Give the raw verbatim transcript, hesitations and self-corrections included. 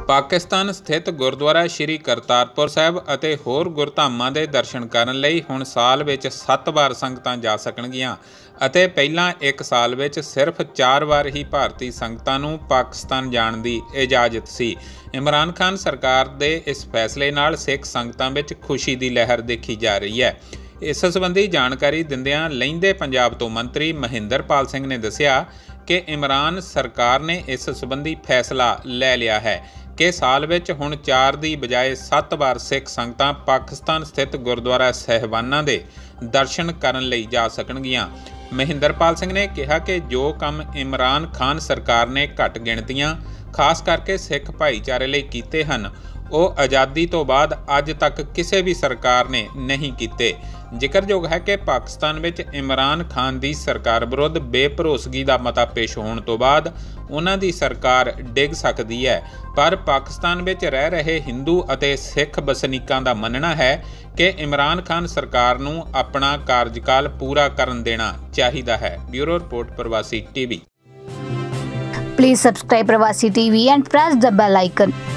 पाकिस्तान स्थित गुरुद्वारा श्री करतारपुर साहिब ਅਤੇ ਹੋਰ ਗੁਰਧਾਮਾਂ ਦੇ ਦਰਸ਼ਨ ਕਰਨ ਲਈ ਹੁਣ ਸਾਲ ਵਿੱਚ ਸੱਤ ਵਾਰ ਸੰਗਤਾਂ ਜਾ ਸਕਣਗੀਆਂ ਅਤੇ ਪਹਿਲਾਂ ਇੱਕ ਸਾਲ ਵਿੱਚ ਸਿਰਫ ਚਾਰ ਵਾਰ ਹੀ ਭਾਰਤੀ ਸੰਗਤਾਂ ਨੂੰ ਪਾਕਿਸਤਾਨ ਜਾਣ ਦੀ ਇਜਾਜ਼ਤ ਸੀ। ਇਮਰਾਨ ਖਾਨ ਸਰਕਾਰ ਦੇ ਇਸ ਫੈਸਲੇ ਨਾਲ ਸਿੱਖ ਸੰਗਤਾਂ ਵਿੱਚ ਖੁਸ਼ੀ ਦੀ ਲਹਿਰ ਦੇਖੀ ਜਾ ਰਹੀ ਹੈ। ਇਸ ਸੰਬੰਧੀ ਜਾਣਕਾਰੀ ਦਿੰਦਿਆਂ ਲਹਿੰਦੇ ਪੰਜਾਬ ਤੋਂ ਮੰਤਰੀ ਮਹਿੰਦਰਪਾਲ ਸਿੰਘ ਨੇ ਦੱਸਿਆ कि इमरान सरकार ने इस संबंधी फैसला ले लिया है कि साल विच हुण चार दी बजाए सत्त बार सिख संगतां पाकिस्तान स्थित गुरुद्वारा साहिबाना दे दर्शन करन लई जा सकणगीਆਂ। महिंदरपाल सिंह ने कहा कि जो काम इमरान खान सरकार ने घट गिणतियां खास करके सिख भाईचारे लई कीते हन ਉਹ आज़ादी तो बाद अज तक किसी भी सरकार ने नहीं कीते। जिक्रयोग है कि पाकिस्तान विच इमरान खान की सरकार विरुद्ध बेभरोसगी का मता पेश होने तो बाद उन्हां दी सरकार डिग सकती है, पर पाकिस्तान विच रह रहे हिंदू अते सिख वसनीकां दा मनना है कि इमरान खान सरकार नूं अपना कार्यकाल पूरा करन देना चाहिदा है। Bureau report Pravasi TV. Please subscribe Pravasi TV and press the bell icon.